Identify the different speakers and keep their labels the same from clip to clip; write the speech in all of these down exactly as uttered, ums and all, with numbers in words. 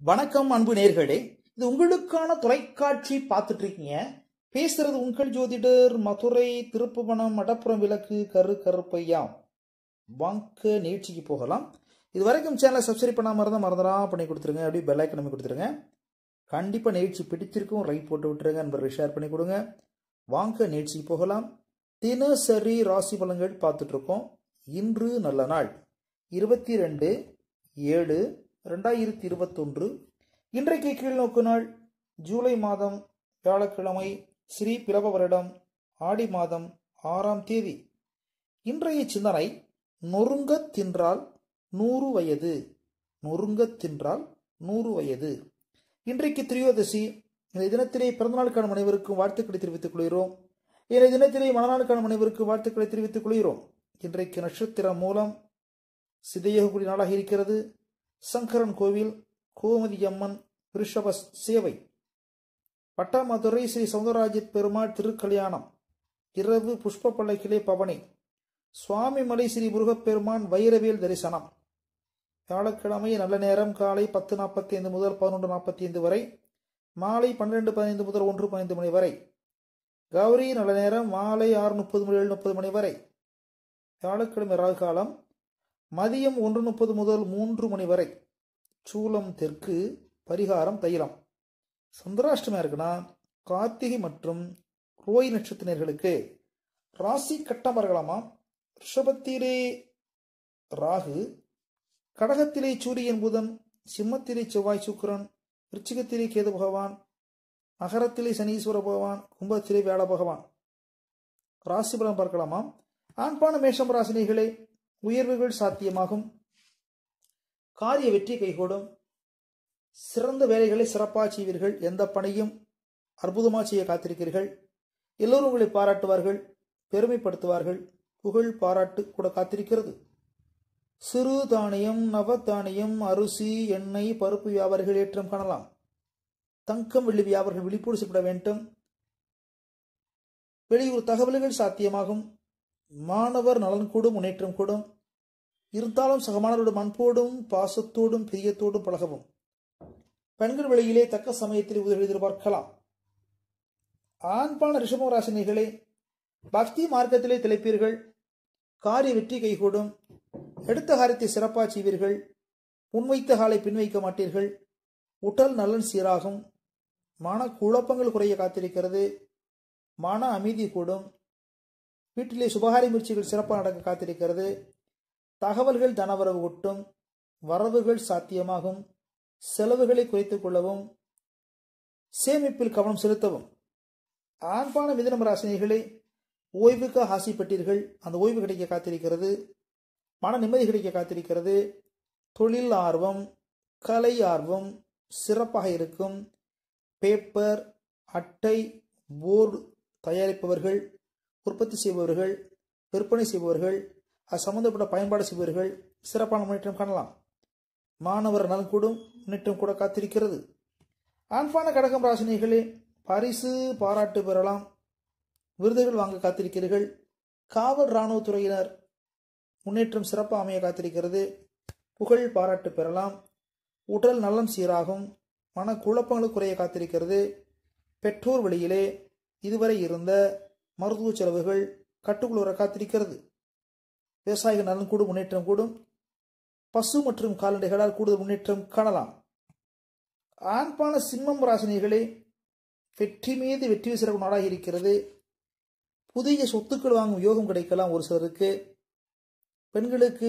Speaker 1: வணக்கம் அன்பு நேர்களே, இது உங்களுக்கான தொலைக்காட்சி பார்த்துட்டு இருக்கீங்க. பேசுறது உங்கள் ஜோதிடர் மதுரை திருப்புவனம் மடப்புறம் விளக்கு கரு கருப்பையா. வாங்க நிகழ்ச்சிக்கு போகலாம். இது வரைக்கும் சேனலை சப்ஸ்கிரைப் பண்ணாம இருந்தால் மறந்துடா பண்ணி கொடுத்துருங்க. அப்படியே பெல் ஐக்கன் அமைக்க கொடுத்துருங்க. கண்டிப்பாக நிகழ்ச்சி பிடிச்சிருக்கும், ரைட் போட்டு விட்டுருங்க, நண்பர்கள் ஷேர் பண்ணி கொடுங்க. வாங்க நிகழ்ச்சிக்கு போகலாம். தினசரி ராசி பலன்கள் பார்த்துட்டு இருக்கோம். இன்று நல்ல நாள் இருபத்தி ரெண்டு ஏழு ரெண்டாயிரத்தி இருபத்தொன்று. இன்றைக்கு கீழ்நோக்கு நாள் ஜூலை மாதம் வியாழக்கிழமை, ஸ்ரீ பிலவ வருடம் ஆடி மாதம் ஆறாம் தேதி. இன்றைய சிந்தனை, நொறுங்க தின்றால் நூறு வயது. நொறுங்க தின்றால் நூறு வயது. இன்றைக்கு திரியோதசி. இந்த தினத்திலே பிறந்தநாளுக்கான அனைவருக்கும் வாழ்த்துக்களை தெரிவித்துக் கொள்கிறோம். இந்த தினத்திலே மனநாளுக்கான அனைவருக்கும் வாழ்த்துக்களை தெரிவித்துக் கொள்கிறோம். இன்றைக்கு நட்சத்திரம் மூலம் சிதையகுடி நாளாக இருக்கிறது. சங்கரன் கோவில், கோமதி அம்மன், ரிஷப சேவை, பட்டாமதுரை ஸ்ரீ சௌந்தரராஜ பெருமாள் திருக்கல்யாணம், இரவு புஷ்ப பல்லக்கிலே பவனி, சுவாமி மலை ஸ்ரீ முருகப்பெருமான் வைரவேல் தரிசனம். வியாழக்கிழமை நல்ல நேரம் காலை பத்து நாற்பத்தி ஐந்து முதல் பதினொன்று நாற்பத்தி ஐந்து வரை, மாலை பன்னிரண்டு பதினைந்து முதல் ஒன்று பதினைந்து மணி வரை. கௌரி நல்ல நேரம் மாலை ஆறு முப்பது முதல் ஏழு முப்பது மணி வரை. வியாழக்கிழமை ராகு காலம் மதியம் ஒன்று முப்பது முதல் மூன்று மணி வரை. சூலம் தெற்கு, பரிகாரம் தைலம். சந்திராஷ்டமம் இருக்குன்னா கார்த்திகை மற்றும் ரோய் நட்சத்திரர்களுக்கு ராசி கட்டம் பார்க்கலாமா. ரிஷபத்திலே ராகு, கடகத்திலே சூரியன் புதன், சிம்மத்திலே செவ்வாய் சுக்கிரன், விருச்சிகத்திலே கேது பகவான், மகரத்திலே சனீஸ்வர பகவான், கும்பத்திலே வியாழ பகவான். ராசி பலன் பார்க்கலாமா. ஆண்பான மேஷம் ராசினிகளே, உயர்வுகள் சாத்தியமாகும், காரிய வெற்றி கைகூடும், சிறந்த வேலைகளை சிறப்பாக செய்வீர்கள், எந்த பணியும் அற்புதமாக செய்ய காத்திருக்கிறீர்கள். எல்லோரும் உங்களை பாராட்டுவார்கள், பெருமைப்படுத்துவார்கள், புகழ் பாராட்டு கூட காத்திருக்கிறது. சிறு தானியம், நவதானியம், அரிசி, எண்ணெய், பருப்பு வியாபாரிகள் ஏற்றம் காணலாம். தங்கம் வெள்ளி வியாபாரிகள் விழிப்போடு செய்யப்பட வேண்டும். வெளியூர் தகவல்கள் சாத்தியமாகும். மாணவர் நலன் கூடும், முன்னேற்றம் கூடும். இருந்தாலும் சக மாணவரோடும் அன்போடும் பாசத்தோடும் பிரியத்தோடும் பழகவும். பெண்கள் வெளியிலே தக்க சமயத்தில் உதவி எதிர்பார்க்கலாம். ஆண்பான ரிஷப ராசினிகளே, பக்தி மார்க்கத்திலே திளைப்பீர்கள், காரிய வெற்றி கைகூடும், எடுத்த காரியத்தை சிறப்பாக செய்வீர்கள், முன்வைத்த காலை பின்வைக்க மாட்டீர்கள், உடல் நலன் சீராகும், மன குழப்பங்கள் குறைய காத்திருக்கிறது, மன அமைதி கூடும், வீட்டிலே சுபகாரி முயற்சிகள் சிறப்பாக நடக்க காத்திருக்கிறது. தகவல்கள் தனவரவு ஒட்டும், வரவுகள் சாத்தியமாகும், செலவுகளை குறைத்துக் கொள்ளவும், சேமிப்பில் கவனம் செலுத்தவும். ஆண்பான மிதுனம் ராசினிகளே, ஓய்வுக்கு ஆசைப்பட்டீர்கள், அந்த ஓய்வு கிடைக்க காத்திருக்கிறது, மன நிம்மதி கிடைக்க காத்திருக்கிறது. தொழில் ஆர்வம், கலை ஆர்வம் சிறப்பாக இருக்கும். பேப்பர், அட்டை, போர்டு தயாரிப்பவர்கள், உற்பத்தி செய்பவர்கள், விற்பனை செய்பவர்கள், அது சம்பந்தப்பட்ட பயன்பாடு செய்பவர்கள் சிறப்பான முன்னேற்றம் காணலாம். மாணவர் நலன் கூடும், முன்னேற்றம் கூட காத்திருக்கிறது. ஆண்பான கடகம் ராசினிகளே, பரிசு பாராட்டு பெறலாம், விருதுகள் வாங்க காத்திருக்கிறீர்கள். காவல் இராணுவத்துறையினர் முன்னேற்றம் சிறப்பாக அமைய காத்திருக்கிறது, புகழ் பாராட்டு பெறலாம். உடல் நலம் சீராகும், மன குழப்பங்கள் குறைய காத்திருக்கிறது. பெற்றோர் வழியிலே இதுவரை இருந்த மருத்துவ செலவுகள் கட்டுக்குள் வர காத்திருக்கிறது. விவசாயிகள் நலன் கூடும், முன்னேற்றம் கூடும். பசு மற்றும் கால்நடைகளால் கூடுதல் முன்னேற்றம் காணலாம். ஆண்பான சிம்மம் ராசினிகளே, வெற்றி மீது வெற்றி சிறப்பு நாளாக இருக்கிறது. புதிய சொத்துக்கள் வாங்கும் யோகம் கிடைக்கலாம் ஒரு சிலருக்கு. பெண்களுக்கு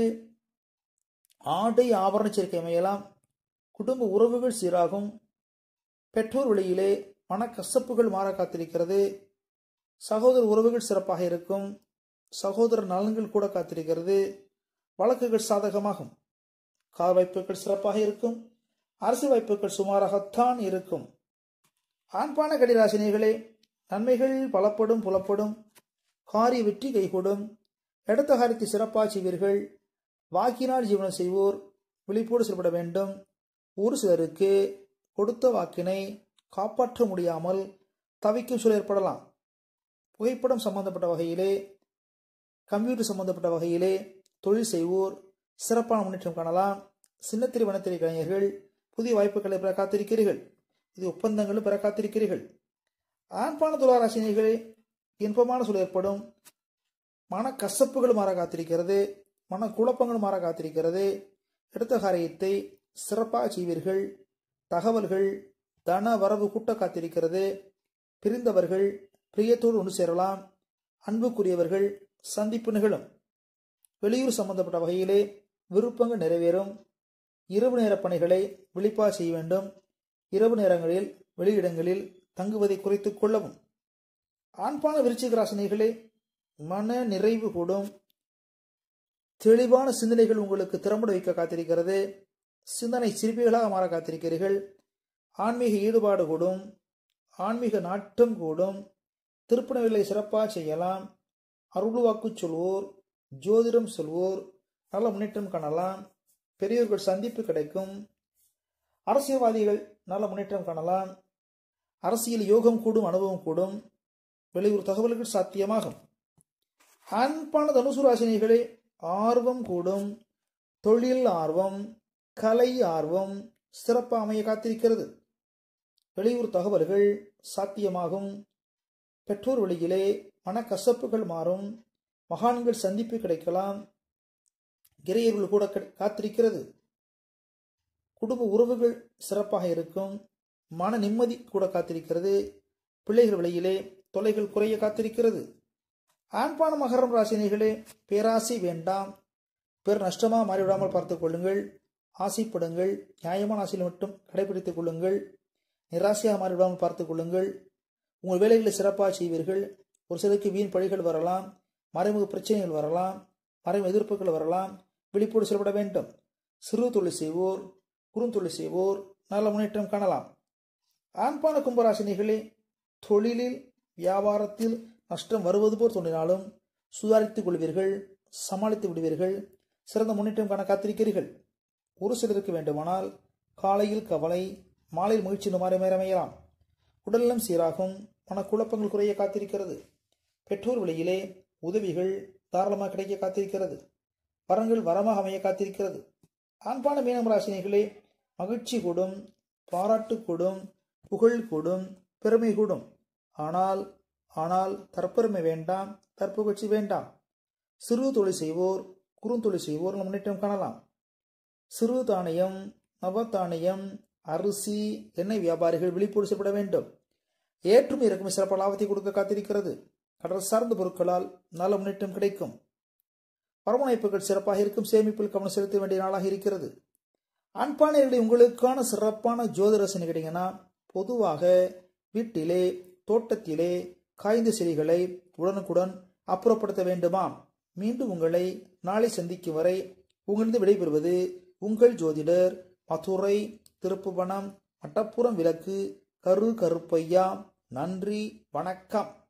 Speaker 1: ஆடை ஆபரண சேர்க்கை அமையலாம். குடும்ப உறவுகள் சீராகும். பெற்றோர் வழியிலே மன கசப்புகள் மாற காத்திருக்கிறது. சகோதர உறவுகள் சிறப்பாக இருக்கும், சகோதர நலன்கள் கூட காத்திருக்கிறது. வழக்குகள் சாதகமாகும், கார் வாய்ப்புகள் சிறப்பாக இருக்கும், அரசு வாய்ப்புகள் சுமாராகத்தான் இருக்கும். ஆண்பான கடிராசினிகளே, நன்மைகள் பலப்படும் புலப்படும், காரிய வெற்றி கைகூடும், எடுத்த காரியத்தை சிறப்பாக செய்வீர்கள். வாக்கினால் ஜீவனம் செய்வோர் விழிப்போடு செயல்பட வேண்டும். ஒரு சிலருக்கு கொடுத்த வாக்கினை காப்பாற்ற முடியாமல் தவிக்கும் சூழல் ஏற்படலாம். புகைப்படம் சம்பந்தப்பட்ட வகையிலே, கம்ப்யூட்டர் சம்பந்தப்பட்ட வகையிலே தொழில் செய்வோர் சிறப்பான முன்னேற்றம் காணலாம். சின்னத்திரை வனத்திரை கலைஞர்கள் புதிய வாய்ப்புகளை பெற காத்திருக்கிறீர்கள். இது ஒப்பந்தங்களும் பெற காத்திருக்கிறீர்கள். ஆண்பான துளாராசினிகளே, இன்பமான சூழல் ஏற்படும். மன கசப்புகள் மாற காத்திருக்கிறது. மன குழப்பங்கள் மாற காத்திருக்கிறது. எடுத்த காரியத்தை சிறப்பாக செய்வீர்கள். தகவல்கள் தன வரவு கூட்ட காத்திருக்கிறது. பிரிந்தவர்கள் பிரியத்தோடு ஒன்று சேரலாம். அன்புக்குரியவர்கள் சந்திப்பு நிகழும். வெளியூர் சம்பந்தப்பட்ட வகையிலே விருப்பங்கள் நிறைவேறும். இரவு நேர பணிகளை விழிப்பாக செய்ய வேண்டும். இரவு நேரங்களில் வெளியிடங்களில் தங்குவதை குறைத்துக் கொள்ளவும். ஆண்பான விருச்சிக ராசினிகளே, மன நிறைவு கூடும். தெளிவான சிந்தனைகள் உங்களுக்கு திறம்பட வைக்க காத்திருக்கிறது. சிந்தனை சிற்பிகளாக மாற காத்திருக்கிறீர்கள். ஆன்மீக ஈடுபாடு கூடும். ஆன்மீக நாட்டம் கூடும். திருப்பணிகளை சிறப்பாக செய்யலாம். அருள்வாக்கு சொல்வோர், ஜோதிடம் சொல்வோர் நல்ல முன்னேற்றம் காணலாம். பெரியோர்கள் சந்திப்பு கிடைக்கும். அரசியல்வாதிகள் நல்ல முன்னேற்றம் காணலாம். அரசியல் யோகம் கூடும். அனுபவம் கூடும். வெளியூர் தகவல்கள் சாத்தியமாகும். அன்பான தனுசு ராசினிகளே, ஆர்வம் கூடும். தொழில் ஆர்வம், கலை ஆர்வம் சிறப்பாக அமைய காத்திருக்கிறது. வெளியூர் தகவல்கள் சாத்தியமாகும். பெற்றோர் வழியிலே மனக்கசப்புகள் மாறும். மகான்கள் சந்திப்பு கிடைக்கலாம். இறையர்கள் கூட காத்திருக்கிறது. குடும்ப உறவுகள் சிறப்பாக இருக்கும். மன நிம்மதி கூட காத்திருக்கிறது. பிள்ளைகள் வழியிலே தொல்லைகள் குறைய காத்திருக்கிறது. ஆண்பான மகரம் ராசினிகளே, பேராசை வேண்டாம். பேர் நஷ்டமாக மாறிவிடாமல் பார்த்துக் கொள்ளுங்கள். ஆசைப்படுங்கள். நியாயமான ஆசையில் மட்டும் கடைபிடித்துக் கொள்ளுங்கள். நிராசையாக மாறிவிடாமல் பார்த்துக் கொள்ளுங்கள். உங்கள் வேலைகளை சிறப்பாக செய்வீர்கள். ஒரு சிலருக்கு வீண் பழிகள் வரலாம். மறைமுக பிரச்சனைகள் வரலாம். மறைமுக எதிர்ப்புகள் வரலாம். விழிப்போடு செயல்பட வேண்டும். சிறு தொழில் செய்வோர், குறுந்தொழில் செய்வோர் நல்ல முன்னேற்றம் காணலாம். ஆண்பான கும்பராசினிகளே, தொழிலில் வியாபாரத்தில் நஷ்டம் வருவது போல் தோன்றினாலும் சுதாரித்துக் கொள்வீர்கள். சமாளித்து விடுவீர்கள். சிறந்த முன்னேற்றம் காண காத்திருக்கிறீர்கள். ஒரு சிலருக்கு வேண்டுமானால் காலையில் கவலை, மாலையில் மகிழ்ச்சி மாறி அமையலாம். உடல்நலம் சீராகும். மனக்குழப்பங்கள் குறைய காத்திருக்கிறது. பெற்றோர் வழியிலே உதவிகள் தாராளமாக கிடைக்க காத்திருக்கிறது. வரங்கள் வரமாக அமைய காத்திருக்கிறது. ஆண்பான மீனம் ராசினிகளே, மகிழ்ச்சி கூடும். பாராட்டு கூடும். புகழ் கூடும். பெருமை கூடும். ஆனால் ஆனால் தற்பெருமை வேண்டாம். தற்புகழ்ச்சி வேண்டாம். சிறு தொழில் செய்வோர், குறுந்தொழில் செய்வோர் முன்னேற்றம் காணலாம். சிறு தானியம், நவதானியம், அரிசி, எண்ணெய் வியாபாரிகள் விழிப்போடு செய்யப்பட வேண்டும். ஏற்றுமை இறக்குமதி சிறப்பான லாபத்தை கொடுக்க காத்திருக்கிறது. கடல் சார்ந்த பொருட்களால் நல்ல முன்னேற்றம் கிடைக்கும். வரவணைப்புகள் சிறப்பாக இருக்கும். சேமிப்பில் கவனம் செலுத்த வேண்டிய நாளாக இருக்கிறது. ஆண்பானைகளை உங்களுக்கான சிறப்பான ஜோதிரசனை கிடைங்கன்னா, பொதுவாக வீட்டிலே தோட்டத்திலே காய்ந்த செடிகளை உடனுக்குடன் அப்புறப்படுத்த வேண்டுமாம். மீண்டும் உங்களை நாளை சந்திக்கும் வரை உங்களிருந்து விடைபெறுவது உங்கள் ஜோதிடர் மதுரை திருப்புவனம் மட்டப்புறம் விளக்கு கரு கருப்பையா. நன்றி, வணக்கம்.